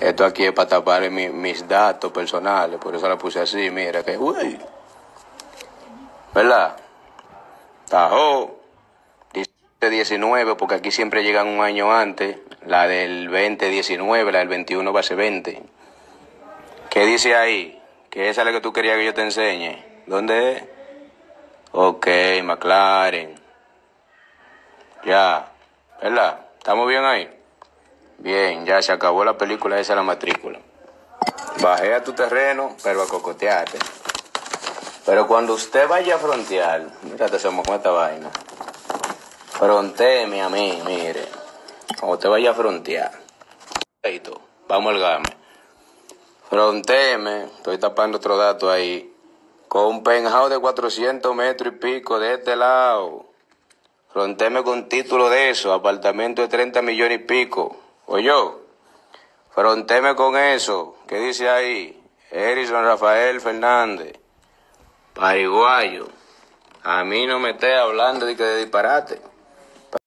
Esto aquí es para tapar mis datos personales, por eso la puse así, mira, que uy, ¿verdad? Tajo, 19, porque aquí siempre llegan un año antes, la del 2019, la del 21 va a ser 20. ¿Qué dice ahí? Que esa es la que tú querías que yo te enseñe. ¿Dónde es? Ok, McLaren. Ya, ¿verdad? ¿Estamos bien ahí? Bien, ya se acabó la película, esa es la matrícula. Bajé a tu terreno, pero a cocotearte. Pero cuando usted vaya a frontear, mira, te hacemos con esta vaina. Frontéeme a mí, mire. Cuando usted vaya a frontear. Vamos al game. Frontéeme, estoy tapando otro dato ahí. Con un penthouse de 400 metros y pico de este lado. Frontéeme con título de eso, apartamento de 30 millones y pico. Oye, frontéme con eso. ¿Qué dice ahí? Erison Rafael Fernández. Pariguayo. A mí no me esté hablando de que de disparate.